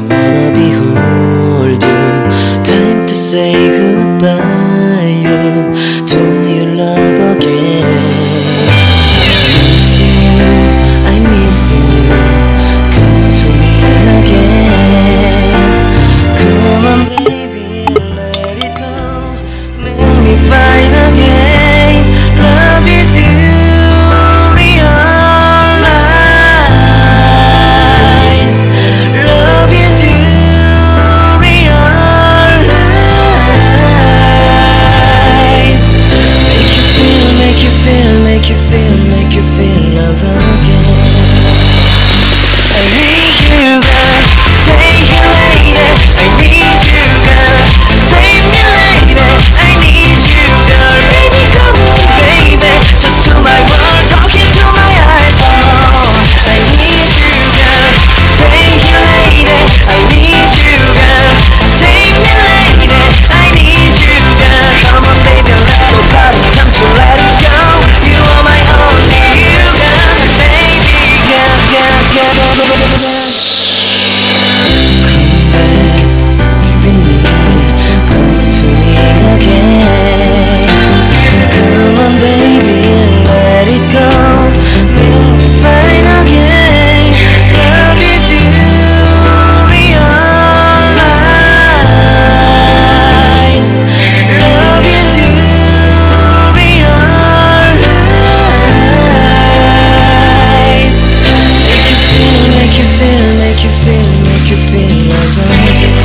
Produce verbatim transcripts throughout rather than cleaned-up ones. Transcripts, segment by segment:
wanna behold you. Time to say goodbye. You, do you love again? Missing you, I'm missing you. Come to me again. Come on baby, let it go. Make me fine again. Love is you. Make you feel, make you feel love again. I need you, girl. Stay here, lady. I need you, girl. Save me, lady. I need you, girl. Baby, come on, baby. Just to my world, talking to my eyes. Oh, I need you, girl. Stay here, lady. I need you, girl. Save me, lady. I need you, girl. Come on, baby, let's go party. Time to let it go. You are my only you, girl. Baby, girl, girl, girl. Come back, be with me. Come to me again. Come on, baby, let it go. Make me fine again. Love is you, realize. Love is you, realize. Make you feel, make you feel, make you feel love again.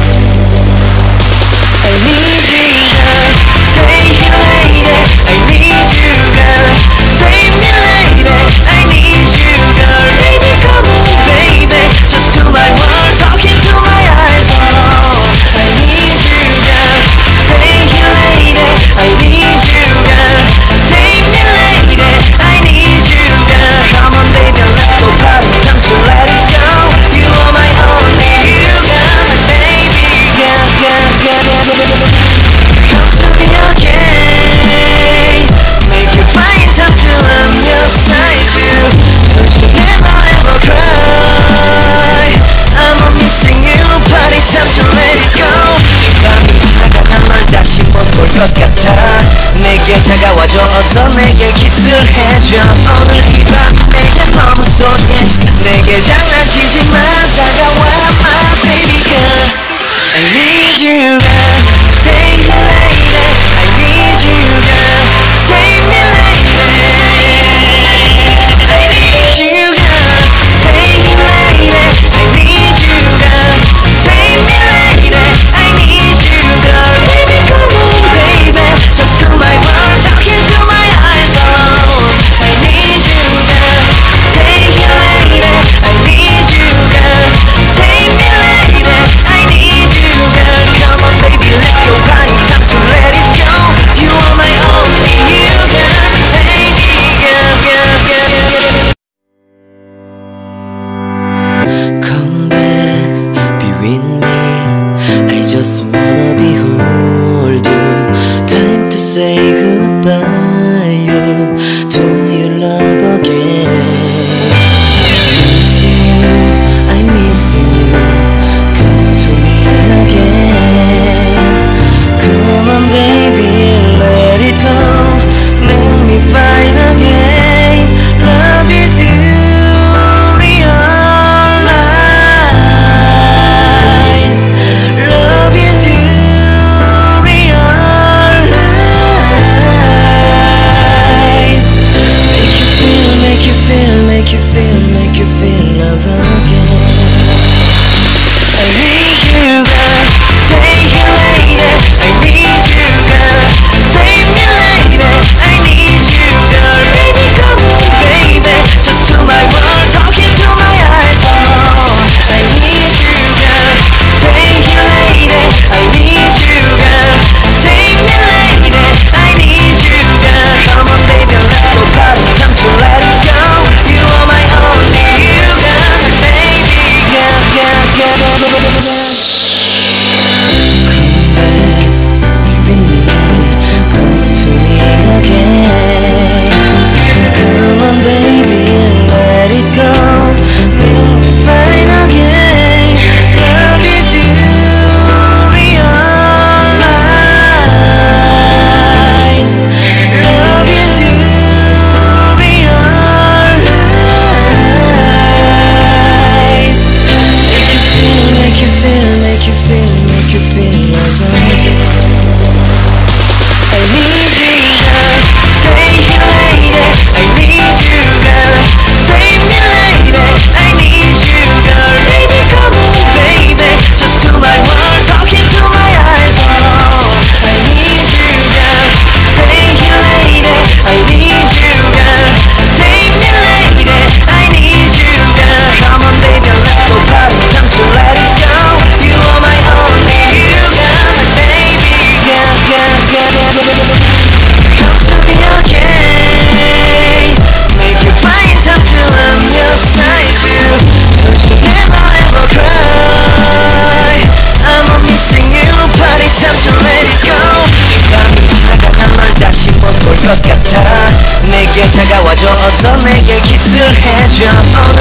I need you, girl. Stay here, lady. I need you, girl. Save me, lady. I need you, girl. Baby, come on, baby. Just to my world, talking to my eyes. Oh, I need you, girl. Stay here, lady. I need you, girl. Save me, lady. I need you, girl. Come on, baby, let's go party. Time to let it go. You are my only you, girl. Baby, girl, girl, girl. Come to me again. Make you find time to love your side you. Don't you never ever cry. I'm missing you. Party time to let it go. 밤이 지나가면 널 다시 못 볼 것 같아. 내게 다가와줘. 어서 내게 키스를 해줘. 오늘 이 밤이 내게 너무 소중해. 내게 장난치지 마. 다가와 my baby girl. I need you, girl. Stay here, lady. I need you, girl. Save me, lady. I need you, girl. Stay here, lady. I need you, girl. Save me, lady. I need you, girl. Baby, come on, baby. Just to my world, talking to my eyes. Oh, I need you, girl. Stay here, lady. I need you, girl. Save me, lady. I need you, girl. Come on, baby, let's go party. Time to let it go. You are my only you, girl. Baby, girl, girl, girl. Come back, be with me. I just wanna behold you. Time to say goodbye. You, do you love again? Missing you, I'm missing you. Come to me again. Come on, baby, let it go. Make me fine again. Love is you, realize. Love is you, realize. Make you feel, make you feel, make you feel, make you feel love again. I need you, girl. Stay here, lady. I need you, girl. Save me, lady. I need you, girl. Baby, come on, baby. Just to my world, talking to my eyes. Oh, I need you, girl. Stay here, lady. I need you, girl. Save me, lady. I need you, girl. Come on, baby, let's go party. Time to let it go. You are my only you, girl. Baby, girl, girl, girl. Let it go, make me fine again. Love you. 내게 키스를 해줘. 오늘